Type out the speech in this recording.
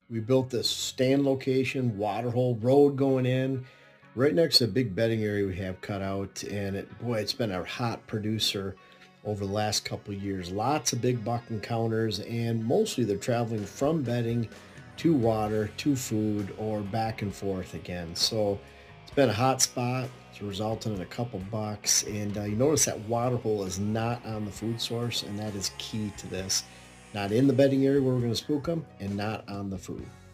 We built this stand location, water hole, road going in, right next to a big bedding area we have cut out. And it's been a hot producer over the last couple of years. Lots of big buck encounters, and mostly they're traveling from bedding to water to food or back and forth again. So it's been a hot spot. It's resulted in a couple bucks. And you notice that water hole is not on the food source, and that is key to this. Not in the bedding area where we're going to spook them, and not on the food.